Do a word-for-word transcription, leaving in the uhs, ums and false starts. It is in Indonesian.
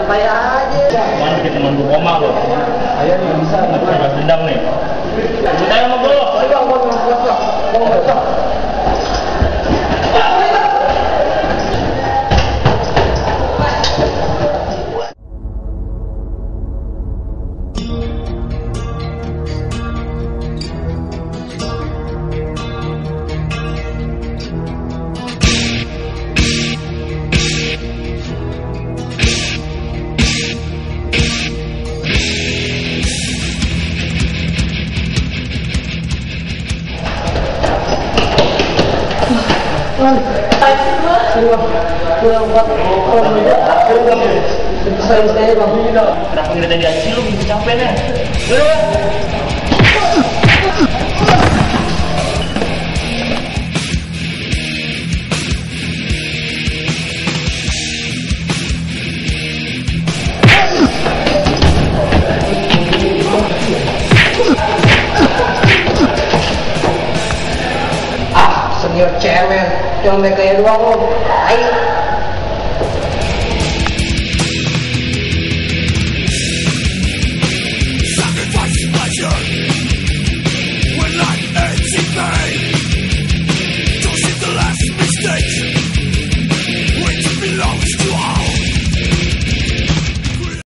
santai aja. Cuman bikin temen gue koma loh. Ayo nih bisa. Balas dendam nih. Kita yang mau bro. Ayo bang, bang, bang, bang, bang, bang, bang. Kenapa ngeliatin di aja sih lu bisa capek nih? Ah, senior cewek, cuma kayak doang lo. Ayo.